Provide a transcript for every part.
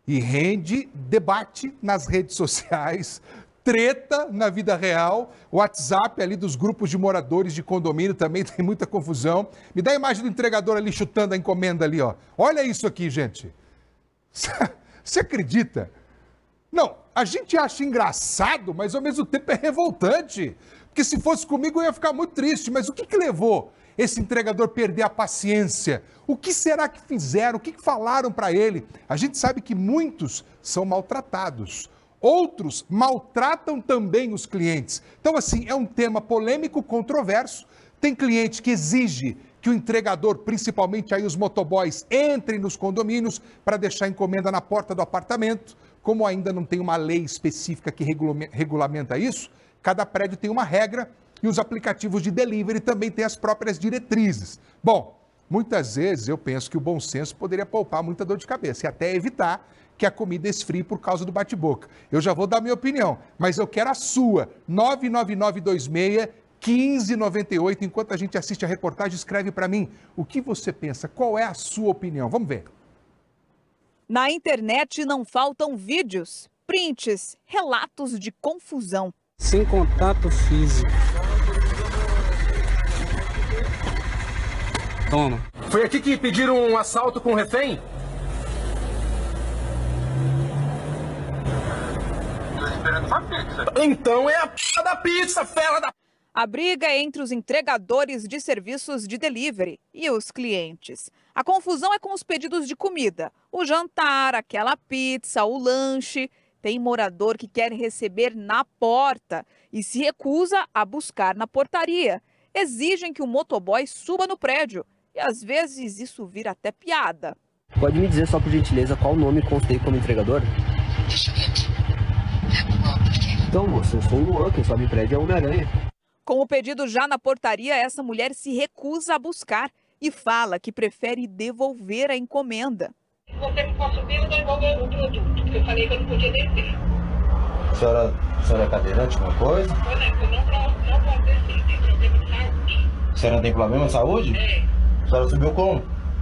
E rende debate nas redes sociais, treta na vida real, o WhatsApp ali dos grupos de moradores de condomínio também tem muita confusão. Me dá a imagem do entregador ali chutando a encomenda ali, ó. Olha isso aqui, gente. Você acredita? Não, a gente acha engraçado, mas ao mesmo tempo é revoltante. Porque se fosse comigo eu ia ficar muito triste. Mas o que levou esse entregador a perder a paciência? O que será que fizeram? O que falaram para ele? A gente sabe que muitos são maltratados. Outros maltratam também os clientes. Então, assim, é um tema polêmico, controverso. Tem cliente que exige que o entregador, principalmente aí os motoboys, entrem nos condomínios para deixar a encomenda na porta do apartamento. Como ainda não tem uma lei específica que regulamenta isso, cada prédio tem uma regra e os aplicativos de delivery também têm as próprias diretrizes. Bom, muitas vezes eu penso que o bom senso poderia poupar muita dor de cabeça e até evitar que a comida esfrie por causa do bate-boca. Eu já vou dar minha opinião, mas eu quero a sua. 99926-1598. Enquanto a gente assiste a reportagem, escreve para mim o que você pensa. Qual é a sua opinião? Vamos ver. Na internet não faltam vídeos, prints, relatos de confusão. Sem contato físico. Toma. Foi aqui que pediram um assalto com refém? Então é a p da pizza, fera da... A briga é entre os entregadores de serviços de delivery e os clientes. A confusão é com os pedidos de comida. O jantar, aquela pizza, o lanche. Tem morador que quer receber na porta e se recusa a buscar na portaria. Exigem que o motoboy suba no prédio e às vezes isso vira até piada. Pode me dizer só por gentileza qual nome constei como entregador? Deixa eu ver aqui. Então, moça, eu sou o Luan, quem sobe prédio é o Homem-Aranha. Com o pedido já na portaria, essa mulher se recusa a buscar e fala que prefere devolver a encomenda. Se você não pode subir, eu devolvo o produto, porque eu falei que eu não podia descer. A senhora é cadeirante, alguma coisa? Eu não posso descer, tem problema de saúde. A senhora tem problema de saúde? É. A senhora subiu como?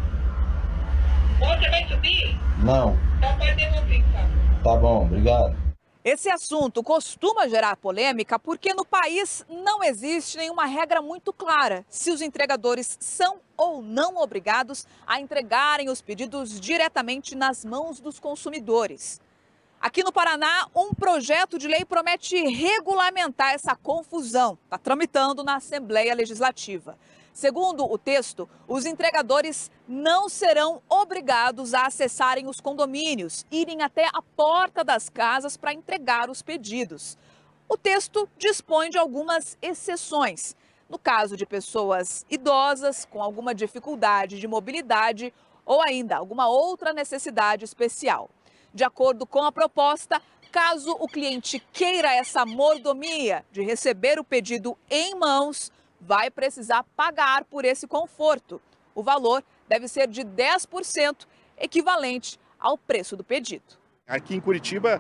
Você vai subir? Não. Então pode devolver, por favor. Tá bom, obrigado. Esse assunto costuma gerar polêmica porque no país não existe nenhuma regra muito clara se os entregadores são ou não obrigados a entregarem os pedidos diretamente nas mãos dos consumidores. Aqui no Paraná, um projeto de lei promete regulamentar essa confusão. Está tramitando na Assembleia Legislativa. Segundo o texto, os entregadores não serão obrigados a acessarem os condomínios, irem até a porta das casas para entregar os pedidos. O texto dispõe de algumas exceções. No caso de pessoas idosas, com alguma dificuldade de mobilidade ou ainda alguma outra necessidade especial. De acordo com a proposta, caso o cliente queira essa mordomia de receber o pedido em mãos, vai precisar pagar por esse conforto. O valor deve ser de 10%, equivalente ao preço do pedido. Aqui em Curitiba,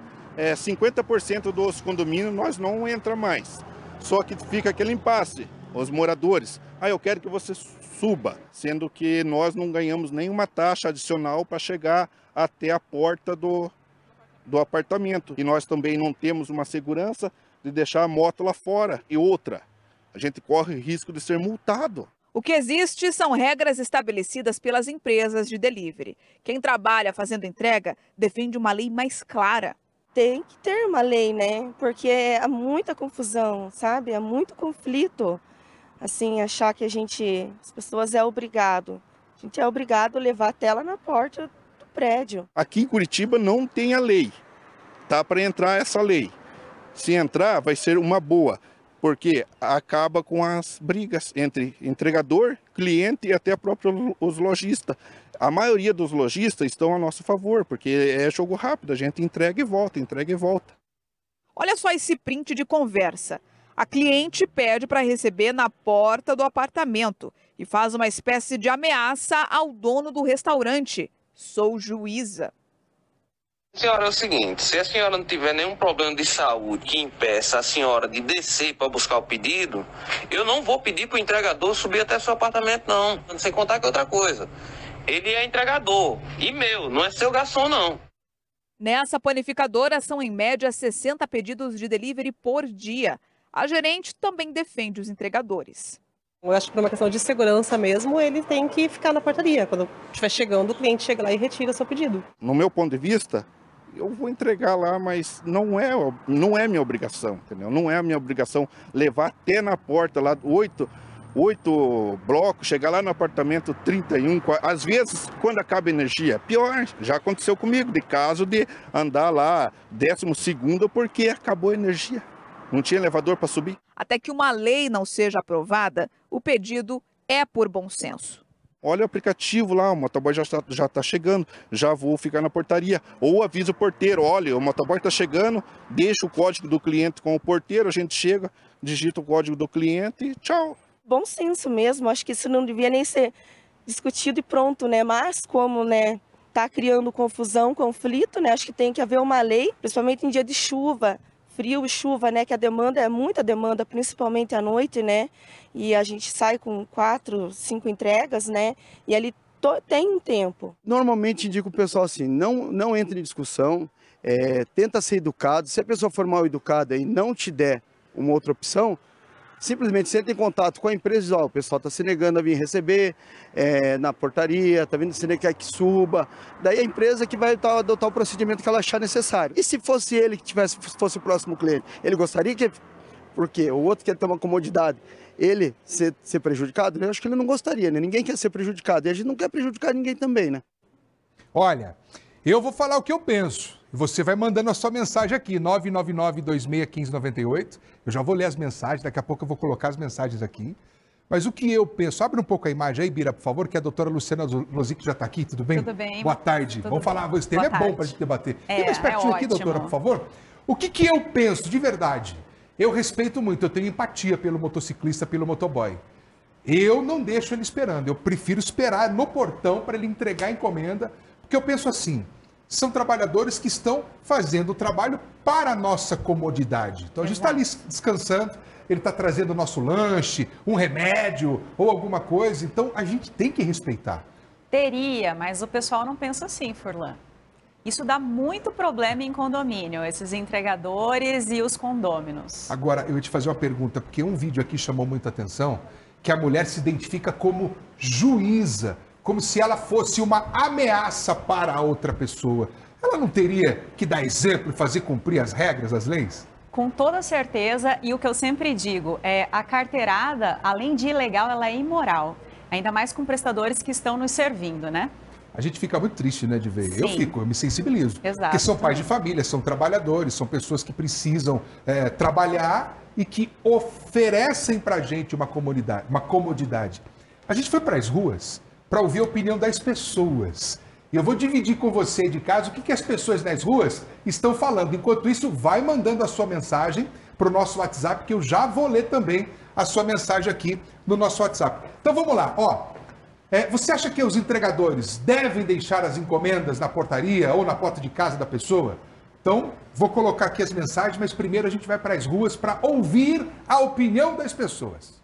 50% dos condomínios nós não entra mais. Só que fica aquele impasse, os moradores. Eu quero que você suba, sendo que nós não ganhamos nenhuma taxa adicional para chegar até a porta do apartamento. E nós também não temos uma segurança de deixar a moto lá fora. E outra, a gente corre risco de ser multado. O que existe são regras estabelecidas pelas empresas de delivery. Quem trabalha fazendo entrega defende uma lei mais clara. Tem que ter uma lei, né? Porque há muita confusão, sabe? Há muito conflito. Assim, achar que as pessoas a gente é obrigado a levar a tela na porta do prédio. Aqui em Curitiba não tem a lei. Tá para entrar essa lei. Se entrar, vai ser uma boa. Porque acaba com as brigas entre entregador, cliente e até os lojistas. A maioria dos lojistas estão a nosso favor, porque é jogo rápido, a gente entrega e volta, entrega e volta. Olha só esse print de conversa. A cliente pede para receber na porta do apartamento e faz uma espécie de ameaça ao dono do restaurante. Sou juíza. Senhora, é o seguinte, se a senhora não tiver nenhum problema de saúde que impeça a senhora de descer para buscar o pedido, eu não vou pedir para o entregador subir até seu apartamento, não. Sem contar que é outra coisa. Ele é entregador e meu, não é seu garçom, não. Nessa panificadora são em média 60 pedidos de delivery por dia. A gerente também defende os entregadores. Eu acho que por uma questão de segurança mesmo, ele tem que ficar na portaria. Quando estiver chegando, o cliente chega lá e retira seu pedido. No meu ponto de vista, eu vou entregar lá, mas não é minha obrigação, entendeu? Não é a minha obrigação levar até na porta lá, 8 blocos, chegar lá no apartamento 31, às vezes, quando acaba a energia, pior, já aconteceu comigo, de caso de andar lá 12º porque acabou a energia, não tinha elevador para subir. Até que uma lei não seja aprovada, o pedido é por bom senso. Olha o aplicativo lá, o motoboy já está chegando, já vou ficar na portaria. Ou avisa o porteiro, olha, o motoboy está chegando, deixa o código do cliente com o porteiro, a gente chega, digita o código do cliente e tchau. Bom senso mesmo, acho que isso não devia nem ser discutido e pronto, né? Mas como, né, tá criando confusão, conflito, né? Acho que tem que haver uma lei, principalmente em dia de chuva, frio e chuva, né? Que a demanda é muita demanda, principalmente à noite, né? E a gente sai com 4, 5 entregas, né? E ali tem um tempo. Normalmente indico o pessoal assim, não entre em discussão, tenta ser educado. Se a pessoa for mal educada e não te der uma outra opção, simplesmente você entra em contato com a empresa e diz, ó, o pessoal está se negando a vir receber na portaria, está vindo se negar que suba. Daí a empresa que vai adotar o procedimento que ela achar necessário. E se fosse ele que fosse o próximo cliente, ele gostaria que... Porque o outro quer ter uma comodidade, ele ser prejudicado? Eu acho que ele não gostaria, né? Ninguém quer ser prejudicado e a gente não quer prejudicar ninguém também, né? Olha, eu vou falar o que eu penso. Você vai mandando a sua mensagem aqui, 999-261598. Eu já vou ler as mensagens, daqui a pouco eu vou colocar as mensagens aqui. Mas o que eu penso, abre um pouco a imagem aí, Bira, por favor, que a doutora Luciana Lozic já está aqui, tudo bem? Tudo bem. Boa tarde. Tudo Vamos bem. falar, esse tema é bom para a gente debater. Tem mais pertinho aqui, ótimo. doutora, por favor? O que eu penso, de verdade? Eu respeito muito, eu tenho empatia pelo motociclista, pelo motoboy. Eu não deixo ele esperando, eu prefiro esperar no portão para ele entregar a encomenda, porque eu penso assim, são trabalhadores que estão fazendo o trabalho para a nossa comodidade. Então a gente está ali descansando, ele está trazendo o nosso lanche, um remédio ou alguma coisa, então a gente tem que respeitar. Teria, mas o pessoal não pensa assim, Furlan. Isso dá muito problema em condomínio, esses entregadores e os condôminos. Agora, eu ia te fazer uma pergunta, porque um vídeo aqui chamou muita atenção, que a mulher se identifica como juíza, como se ela fosse uma ameaça para a outra pessoa. Ela não teria que dar exemplo e fazer cumprir as regras, as leis? Com toda certeza, e o que eu sempre digo, a carteirada, além de ilegal, ela é imoral. Ainda mais com prestadores que estão nos servindo, né? A gente fica muito triste, né, de ver. Sim. Eu me sensibilizo. Exato. Porque são pais de família, são trabalhadores, são pessoas que precisam trabalhar e que oferecem pra gente uma comodidade. A gente foi para as ruas para ouvir a opinião das pessoas. E eu vou dividir com você de casa o que as pessoas nas ruas estão falando. Enquanto isso, vai mandando a sua mensagem para o nosso WhatsApp, que eu já vou ler também a sua mensagem aqui no nosso WhatsApp. Então vamos lá, ó. Você acha que os entregadores devem deixar as encomendas na portaria ou na porta de casa da pessoa? Então, vou colocar aqui as mensagens, mas primeiro a gente vai para as ruas para ouvir a opinião das pessoas.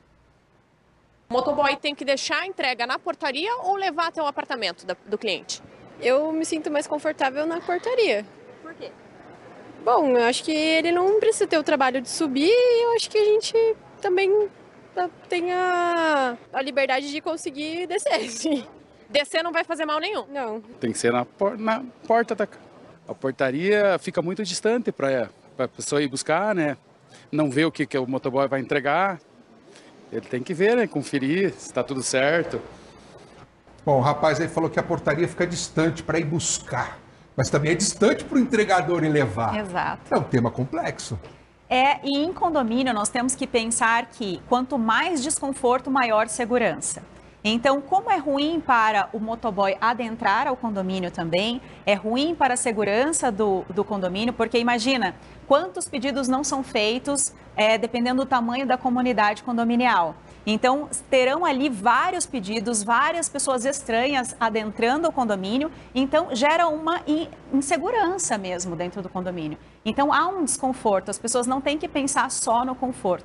O motoboy tem que deixar a entrega na portaria ou levar até o apartamento do cliente? Eu me sinto mais confortável na portaria. Por quê? Bom, eu acho que ele não precisa ter o trabalho de subir e eu acho que a gente também tem a liberdade de conseguir descer, sim. Descer não vai fazer mal nenhum? Não. Tem que ser na porta da casa. A portaria fica muito distante para a pessoa ir buscar, né? Não vê o que o motoboy vai entregar. Ele tem que ver, né? Conferir se está tudo certo. Bom, o rapaz aí falou que a portaria fica distante para ir buscar. Mas também é distante para o entregador ir levar. Exato. É um tema complexo. E em condomínio nós temos que pensar que quanto mais desconforto, maior segurança. Então, como é ruim para o motoboy adentrar ao condomínio também, é ruim para a segurança do condomínio, porque imagina quantos pedidos não são feitos dependendo do tamanho da comunidade condominial. Então, terão ali vários pedidos, várias pessoas estranhas adentrando o condomínio, então gera uma insegurança mesmo dentro do condomínio. Então, há um desconforto, as pessoas não têm que pensar só no conforto.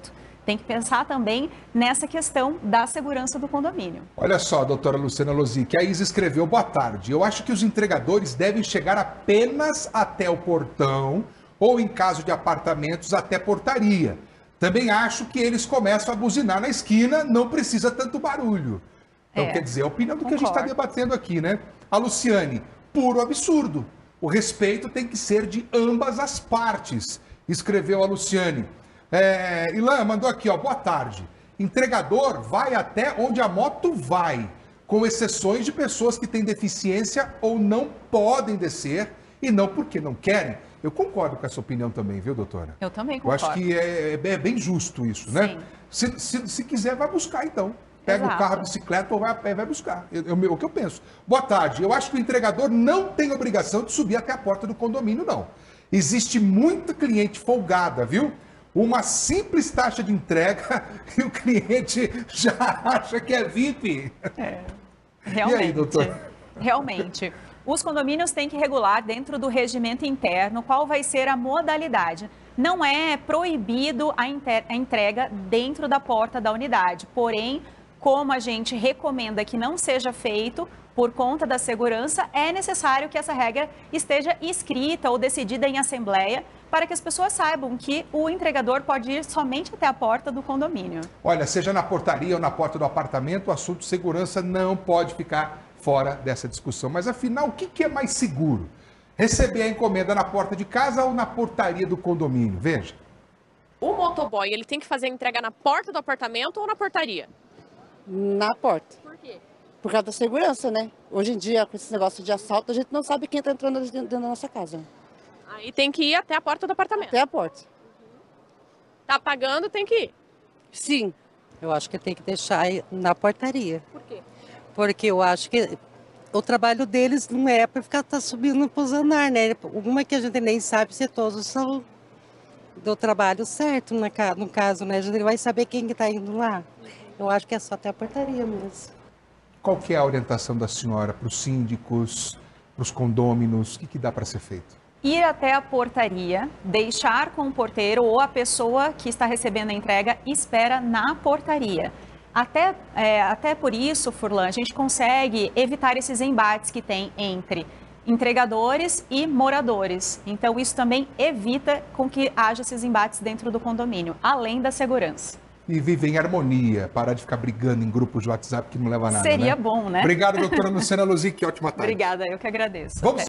tem que pensar também nessa questão da segurança do condomínio. Olha só, doutora Luciana Lozic, a Isa escreveu, boa tarde, eu acho que os entregadores devem chegar apenas até o portão ou, em caso de apartamentos, até portaria. Também acho que eles começam a buzinar na esquina, não precisa tanto barulho. Então, quer dizer, a opinião do que a gente está debatendo aqui, né? A Luciane, puro absurdo. O respeito tem que ser de ambas as partes, escreveu a Luciane. Ilan mandou aqui, ó, boa tarde. Entregador vai até onde a moto vai, com exceções de pessoas que têm deficiência ou não podem descer, e não porque não querem. Eu concordo com essa opinião também, viu, doutora? Eu também concordo. Eu acho que é bem justo isso, né? Se quiser, vai buscar, então. Pega o carro, a bicicleta ou vai buscar. O que eu penso. Boa tarde. Eu acho que o entregador não tem obrigação de subir até a porta do condomínio, não. Existe muita cliente folgada, viu? Uma simples taxa de entrega e o cliente já acha que é VIP. Realmente. E aí, doutor? Realmente. Os condomínios têm que regular dentro do regimento interno qual vai ser a modalidade. Não é proibido a entrega dentro da porta da unidade, porém, como a gente recomenda que não seja feito por conta da segurança, é necessário que essa regra esteja escrita ou decidida em assembleia para que as pessoas saibam que o entregador pode ir somente até a porta do condomínio. Olha, seja na portaria ou na porta do apartamento, o assunto de segurança não pode ficar fora dessa discussão. Mas afinal, o que é mais seguro? Receber a encomenda na porta de casa ou na portaria do condomínio? Veja. O motoboy, ele tem que fazer a entrega na porta do apartamento ou na portaria? Na porta. Por quê? Por causa da segurança, né? Hoje em dia, com esse negócio de assalto, a gente não sabe quem está entrando dentro da nossa casa. Aí tem que ir até a porta do apartamento. Até a porta. Tá pagando, tem que ir. Sim. Eu acho que tem que deixar na portaria. Por quê? Porque eu acho que o trabalho deles não é para ficar subindo para os andares, né? Uma que a gente nem sabe se todos são do trabalho certo, no caso, né? A gente vai saber quem que está indo lá. Eu acho que é só até a portaria mesmo. Qual que é a orientação da senhora para os síndicos, para os condôminos? O que dá para ser feito? Ir até a portaria, deixar com o porteiro ou a pessoa que está recebendo a entrega espera na portaria. Até por isso, Furlan, a gente consegue evitar esses embates que tem entre entregadores e moradores. Então, isso também evita com que haja esses embates dentro do condomínio, além da segurança. E viver em harmonia, parar de ficar brigando em grupos de WhatsApp que não leva a nada. Seria né? bom, né? Obrigado, doutora Luciana Lozic, ótima tarde. Obrigada, eu que agradeço. Vamos